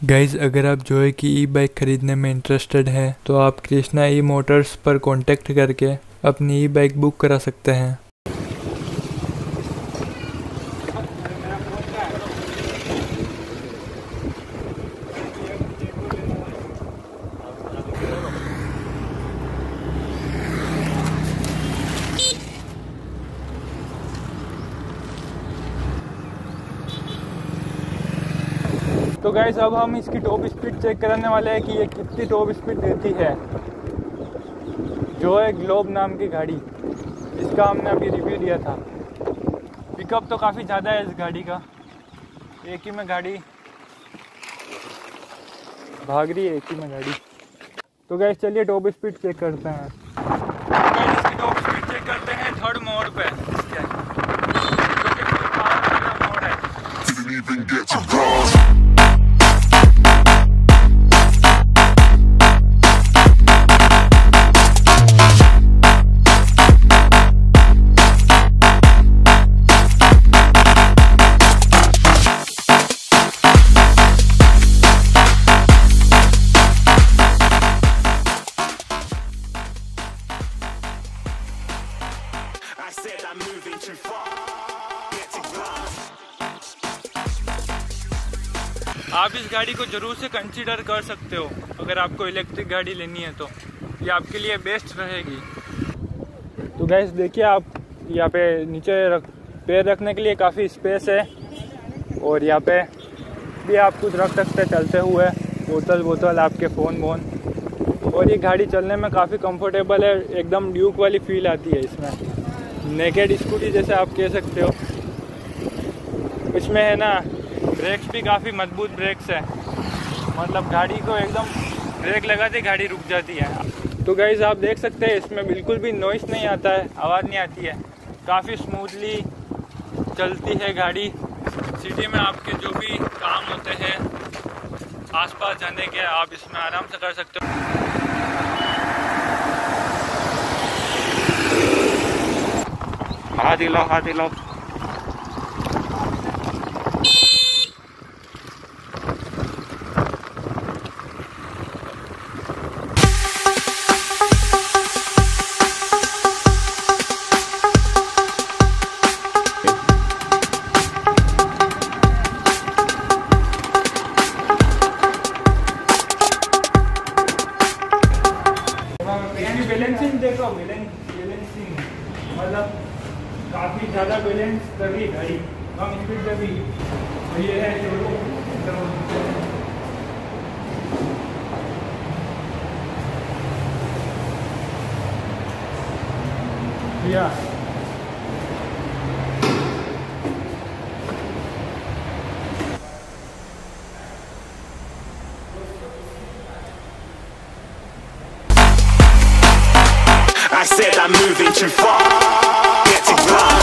Guys अगर आप जोए की ई बाइक खरीदने में इंटरेस्टेड हैं तो आप कृष्णा ई मोटर्स पर कांटेक्ट करके अपनी ई बाइक बुक करा सकते हैं। तो गाइस अब हम इसकी टॉप स्पीड चेक करने वाले हैं कि ये कितनी टॉप स्पीड देती है। जो है ग्लोब नाम की गाड़ी, इसका हमने अभी रिव्यू दिया था। पिकअप तो काफ़ी ज़्यादा है इस गाड़ी का, एक ही में गाड़ी भाग रही है, एक ही में गाड़ी। तो गाइस चलिए टॉप स्पीड चेक करते हैं। गाइस इसकी टॉप स्पीड चेक करते हैं थर्ड मोड पे, आप इस गाड़ी को जरूर से कंसीडर कर सकते हो अगर आपको इलेक्ट्रिक गाड़ी लेनी है तो ये आपके लिए बेस्ट रहेगी। तो गैस देखिए, आप यहाँ पे नीचे पैर रखने के लिए काफ़ी स्पेस है और यहाँ पे भी आप कुछ रख सकते हैं चलते हुए, बोतल आपके फ़ोन वोन। और ये गाड़ी चलने में काफ़ी कंफर्टेबल है, एकदम ड्यूक वाली फील आती है इसमें, नेकेड स्कूटी जैसे आप कह सकते हो। इसमें है ना ब्रेक्स भी काफ़ी मजबूत ब्रेक्स है, मतलब गाड़ी को एकदम ब्रेक लगाते गाड़ी रुक जाती है। तो गाइस आप देख सकते हैं इसमें बिल्कुल भी नॉइस नहीं आता है, आवाज़ नहीं आती है, काफ़ी स्मूथली चलती है गाड़ी। सिटी में आपके जो भी काम होते हैं आसपास जाने के, आप इसमें आराम से कर सकते हो। हाथ हिलाओ। बैलेंसिंग देखो, बैलेंसिंग मतलब काफ़ी ज़्यादा बैलेंस कर रही गाड़ी, कम स्पीड पे भी। ये है या I said I'm moving too far. Get to run.